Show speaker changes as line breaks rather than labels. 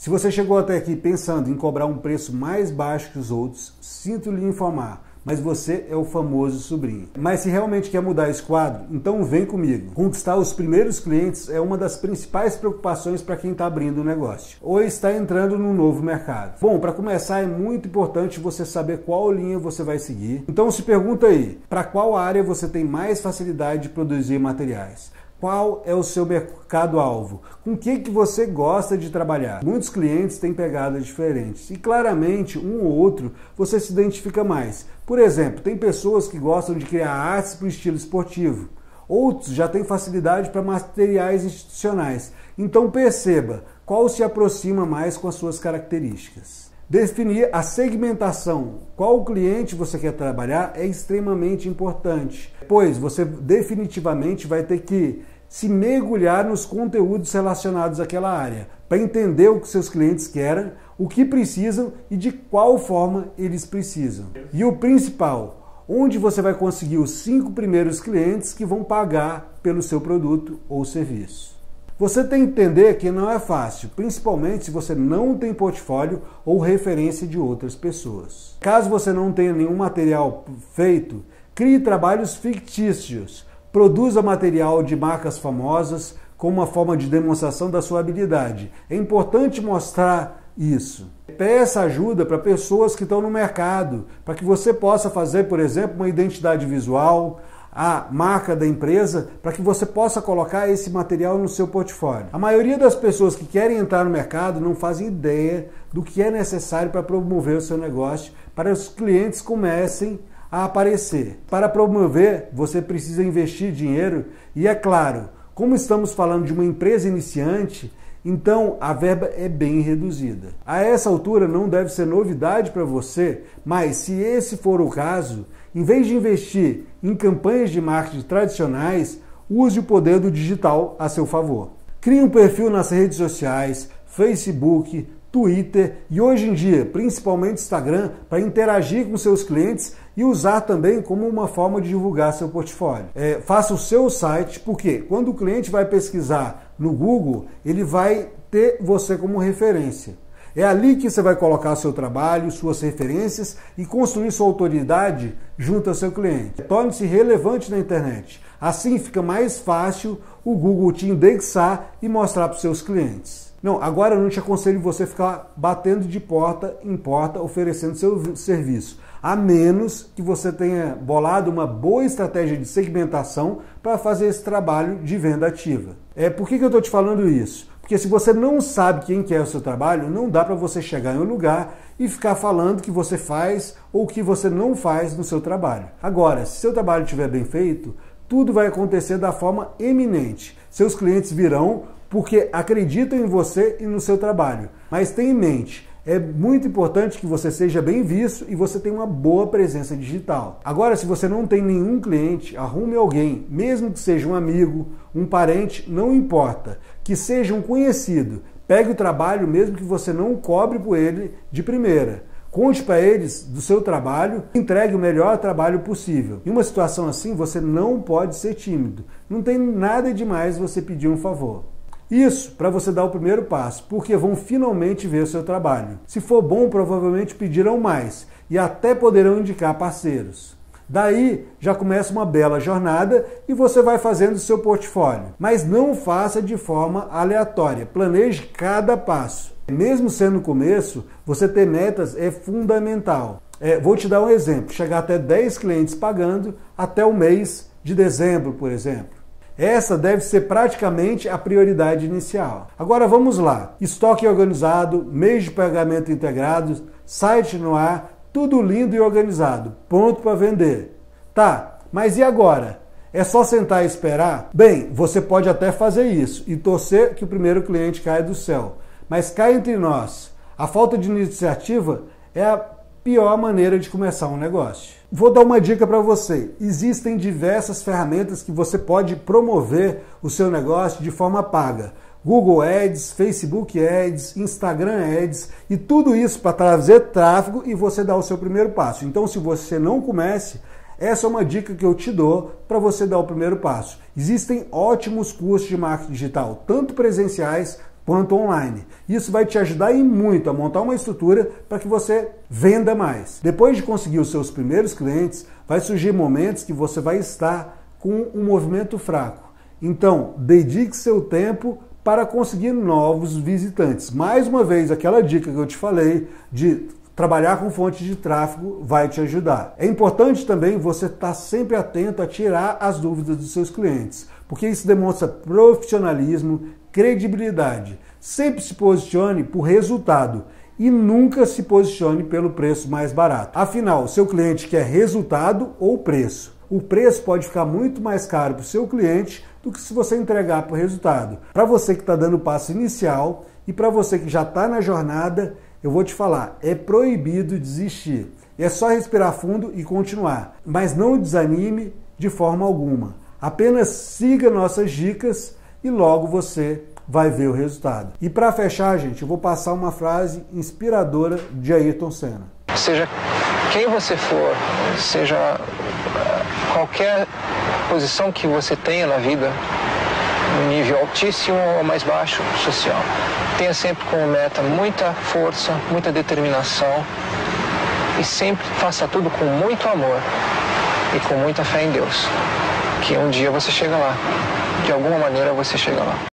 Se você chegou até aqui pensando em cobrar um preço mais baixo que os outros, sinto lhe informar, mas você é o famoso sobrinho. Mas se realmente quer mudar esse quadro, então vem comigo. Conquistar os primeiros clientes é uma das principais preocupações para quem está abrindo um negócio ou está entrando num novo mercado. Bom, para começar é muito importante você saber qual linha você vai seguir. Então se pergunta aí, para qual área você tem mais facilidade de produzir materiais? Qual é o seu mercado-alvo? Com o que você gosta de trabalhar? Muitos clientes têm pegadas diferentes e claramente um ou outro você se identifica mais. Por exemplo, tem pessoas que gostam de criar artes para o estilo esportivo. Outros já têm facilidade para materiais institucionais. Então perceba qual se aproxima mais com as suas características. Definir a segmentação, qual cliente você quer trabalhar, é extremamente importante, pois você definitivamente vai ter que se mergulhar nos conteúdos relacionados àquela área, para entender o que seus clientes querem, o que precisam e de qual forma eles precisam. E o principal, onde você vai conseguir os 5 primeiros clientes que vão pagar pelo seu produto ou serviço. Você tem que entender que não é fácil, principalmente se você não tem portfólio ou referência de outras pessoas. Caso você não tenha nenhum material feito, crie trabalhos fictícios, produza material de marcas famosas como uma forma de demonstração da sua habilidade. É importante mostrar isso. Peça ajuda para pessoas que estão no mercado, para que você possa fazer, por exemplo, uma identidade visual, a marca da empresa, para que você possa colocar esse material no seu portfólio. A maioria das pessoas que querem entrar no mercado não fazem ideia do que é necessário para promover o seu negócio, para que os clientes comecem a aparecer. Para promover, você precisa investir dinheiro e, é claro, como estamos falando de uma empresa iniciante, então a verba é bem reduzida. A essa altura não deve ser novidade para você, mas se esse for o caso, em vez de investir em campanhas de marketing tradicionais, use o poder do digital a seu favor. Crie um perfil nas redes sociais, Facebook, Twitter e hoje em dia, principalmente Instagram, para interagir com seus clientes e usar também como uma forma de divulgar seu portfólio. Faça o seu site, porque quando o cliente vai pesquisar no Google, ele vai ter você como referência. É ali que você vai colocar seu trabalho, suas referências e construir sua autoridade junto ao seu cliente. Torne-se relevante na internet. Assim fica mais fácil o Google te indexar e mostrar para os seus clientes. Não, agora eu não te aconselho você ficar batendo de porta em porta oferecendo seu serviço, a menos que você tenha bolado uma boa estratégia de segmentação para fazer esse trabalho de venda ativa. Por que eu estou te falando isso? Porque se você não sabe quem quer o seu trabalho, não dá para você chegar em um lugar e ficar falando que você faz ou que você não faz no seu trabalho. Agora, se seu trabalho estiver bem feito, tudo vai acontecer da forma eminente. Seus clientes virão porque acreditam em você e no seu trabalho. Mas tenha em mente, é muito importante que você seja bem visto e você tenha uma boa presença digital. Agora, se você não tem nenhum cliente, arrume alguém, mesmo que seja um amigo, um parente, não importa, que seja um conhecido. Pegue o trabalho, mesmo que você não cobre por ele de primeira. Conte para eles do seu trabalho, entregue o melhor trabalho possível. Em uma situação assim, você não pode ser tímido. Não tem nada demais você pedir um favor. Isso para você dar o primeiro passo, porque vão finalmente ver o seu trabalho. Se for bom, provavelmente pedirão mais e até poderão indicar parceiros. Daí já começa uma bela jornada e você vai fazendo o seu portfólio. Mas não faça de forma aleatória, planeje cada passo. Mesmo sendo o começo, você ter metas é fundamental. Vou te dar um exemplo, chegar até 10 clientes pagando até o mês de dezembro, por exemplo. Essa deve ser praticamente a prioridade inicial. Agora vamos lá. Estoque organizado, meios de pagamento integrados, site no ar, tudo lindo e organizado, pronto para vender. Tá, mas e agora? É só sentar e esperar? Bem, você pode até fazer isso e torcer que o primeiro cliente caia do céu. Mas cá entre nós, a falta de iniciativa é a pior maneira de começar um negócio. Vou dar uma dica para você. Existem diversas ferramentas que você pode promover o seu negócio de forma paga. Google Ads, Facebook Ads, Instagram Ads e tudo isso para trazer tráfego e você dar o seu primeiro passo. Então, se você não comece, essa é uma dica que eu te dou para você dar o primeiro passo. Existem ótimos cursos de marketing digital, tanto presenciais quanto online. Isso vai te ajudar e muito a montar uma estrutura para que você venda mais. Depois de conseguir os seus primeiros clientes, vai surgir momentos que você vai estar com um movimento fraco. Então, dedique seu tempo para conseguir novos visitantes. Mais uma vez, aquela dica que eu te falei de trabalhar com fonte de tráfego vai te ajudar. É importante também você estar sempre atento a tirar as dúvidas dos seus clientes, porque isso demonstra profissionalismo, credibilidade. Sempre se posicione por resultado e nunca se posicione pelo preço mais barato. Afinal, seu cliente quer resultado ou preço. O preço pode ficar muito mais caro para o seu cliente do que se você entregar por resultado. Para você que está dando o passo inicial e para você que já está na jornada, eu vou te falar, é proibido desistir. É só respirar fundo e continuar. Mas não desanime de forma alguma. Apenas siga nossas dicas e logo você vai ver o resultado. E para fechar, gente, eu vou passar uma frase inspiradora de Ayrton Senna.
Seja quem você for, seja qualquer posição que você tenha na vida, no nível altíssimo ou mais baixo social, tenha sempre como meta muita força, muita determinação e sempre faça tudo com muito amor e com muita fé em Deus, que um dia você chega lá, de alguma maneira você chega lá.